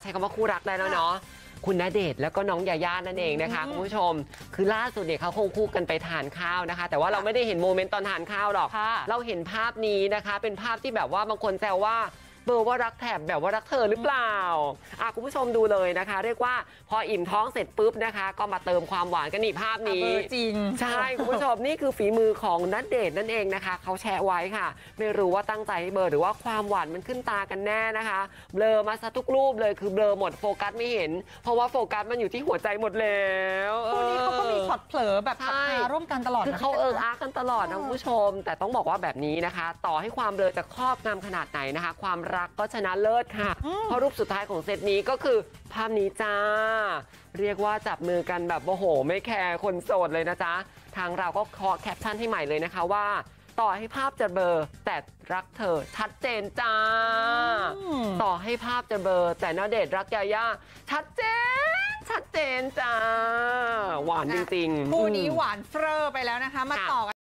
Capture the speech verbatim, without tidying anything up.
ช้คำว่าคู่รักได้แล้วเนาะคุณณเดชน์แล้วก็น้องยาย่านั่นเองนะคะคุณผู้ชมคือล่าสุดเนี่ยเขาคงคู่กันไปทานข้าวนะคะแต่ว่าเราไม่ได้เห็นโมเมนต์ตอนทานข้าวหรอกเราเห็นภาพนี้นะคะเป็นภาพที่แบบว่าบางคนแซวว่าเบอร์ว่ารักแถบแบบว่ารักเธอหรือเปล่าอ่ะคุณผู้ชมดูเลยนะคะเรียกว่าพออิ่มท้องเสร็จปุ๊บนะคะก็มาเติมความหวานกันนี่ภาพนี้จริงใช่คุณผู้ชมนี่คือฝีมือของณเดชน์นั่นเองนะคะเขาแชร์ไว้ค่ะไม่รู้ว่าตั้งใจให้เบลอหรือว่าความหวานมันขึ้นตากันแน่นะคะเบลอมาซะทุกรูปเลยคือเบลอหมดโฟกัสไม่เห็นเพราะว่าโฟกัสมันอยู่ที่หัวใจหมดแล้วคู่นี้เขาก็มีช็อตเผลอแบบพัฒนาร่วมกันตลอดคือเขาเอิงอาร์กันตลอดนะคุณผู้ชมแต่ต้องบอกว่าแบบนี้นะคะต่อให้ความเบลอจะครอบงำขนาดไหนนะคะความรักก็ชนะเลิศค่ะเพราะรูปสุดท้ายของเซตนี้ก็คือภาพนี้จ้าเรียกว่าจับมือกันแบบโอ้โหไม่แคร์คนโสดเลยนะจ๊ะทางเราก็เคาะแคปชั่นให้ใหม่เลยนะคะว่าต่อให้ภาพจะเบลอแต่รักเธอชัดเจนจ้าต่อให้ภาพจะเบลอแต่ณเดชน์รักยาย่าชัดเจนชัดเจนจ้าหวานจริงๆคู่นี้หวานเฟ้อไปแล้วนะคะมาต่อกัน